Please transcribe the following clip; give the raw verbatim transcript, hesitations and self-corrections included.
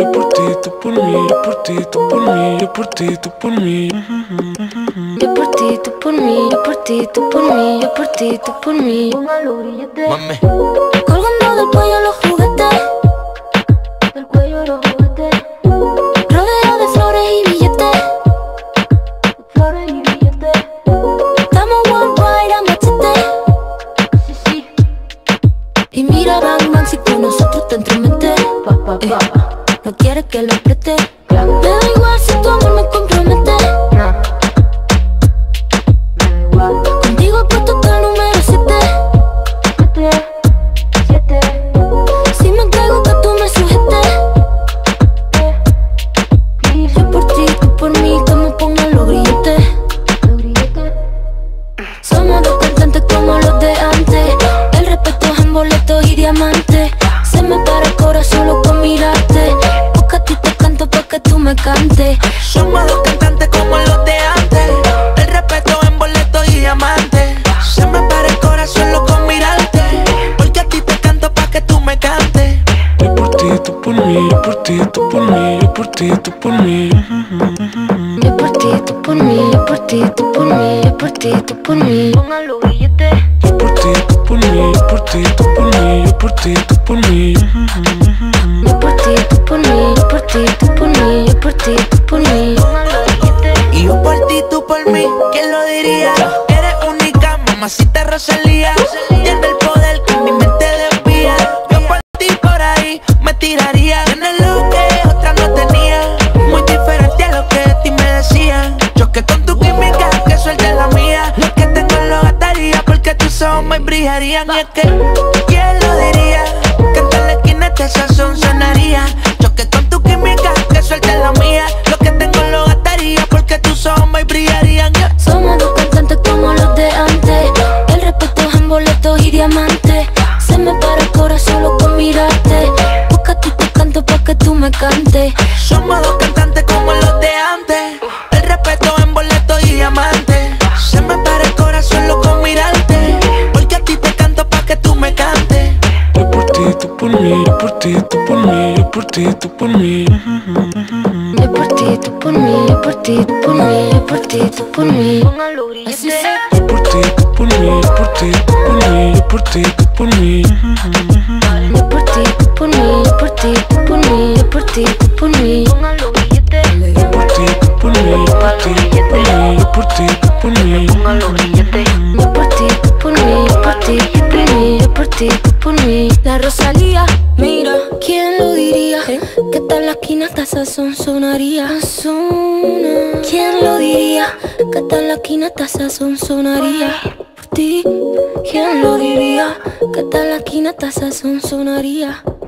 Yo por ti, tú por mí, yo por ti, tú por mí, yo por ti, tú por mí. Yo por ti, tú por mí, yo por ti, tú por mí, yo por ti, tú por mí. Póngalo grillete. Mami. Colgando del cuello los juguetes, Del cuello los juguetes. rodeado de flores y billetes. Flores y billetes. Estamos worldwide a machete. Sí, sí. Y mira, bang, bang, si con nosotros te entrometes. Pa, pa, Eh, pa. no quieres que lo apriete. Ya. Me da igual si tu amor me compromete. Nah. Me da igual. Contigo he puesto hasta el número siete. Siete. Siete. Si me entrego que tú me sujetes. Eh. Please. Yo por ti, tú por mí, que me pongan los grilletes. Los grilletes. Somos dos cantantes como los de antes. El respeto es en boletos y diamantes. Se me para el corazón solo con mirarte. Porque a ti te canto pa' que tú me cantes. Somos dos cantantes como los de antes. El respeto en boletos y diamantes. Se me para el corazón loco con mirarte. Porque a ti te canto pa' que tú me cantes. Yo por ti, tú por mí, yo por ti, tú por mí, yo por ti, tú por mí. Yo por ti, tú por mí, yo por ti, tú por mí, yo por ti, tú por mí. Póngalo grillete. Yo por ti, tú por mí, yo por ti, tú por mí, yo por ti, tú por mí. Yo por ti, tú por mí, yo por ti, tú por mí, yo por ti, tú por mí. Póngalo grillete. Y yo por ti, tú por mí, ¿quién lo diría? Eres única, mamacita Rosalía. Tienes el poder que mi mente desvía. Yo por ti por ahí me tiraría. Tienes lo que otra no tenía. Muy diferente a lo que de ti me decían. Choque con tu química, que suelte la mía. Lo que tengo lo gastaría porque tus ojos me brillarían. Y es que, ¿quién lo diría? Que en la esquina este sazón sonaría. Choque con tu química, que suelte la mía. Lo que tengo lo gastaría porque tus ojos me brillarían. Yeah. Somos dos cantantes como los de antes. El respeto es en boletos y diamantes. Se me para el corazón solo con mirarte. Porque a ti te canto pa' que tú me cantes. Somos dos cantantes como los de antes. El respeto en boletos y diamantes. Se me para el corazón loco con mirarte. Porque a ti te canto pa' que tú me cantes. Yo por ti, tú por mí, yo por ti, tú por mí, yo por ti, tú por mí. Yo por ti, tú por mí, yo por ti, tú por mí, yo por ti, tú por mí. Póngalo Así grillete. sea. Yo por ti, tú por mí, yo por ti, tú por mí, yo por ti, tú por mí. Yo por ti, tú por mí, yo por ti, tú por mí, yo por ti, tú por mí. Póngalo grillete. Yo por ti, tú por mí, yo por ti, tú por mí, yo por ti, tú por mí. Póngalo grillete. Yo por ti, tú por mí, yo por ti, tú por mí, yo por ti, tú por mí. La Rosalía, mira, ¿quién lo diría? Que tal la esquina hasta sazón sonaría. ¿Quién lo diría? Que tal la esquina hasta sazón sonaría. Por ti, ¿quién lo diría? Que tal la esquina hasta sazón sonaría.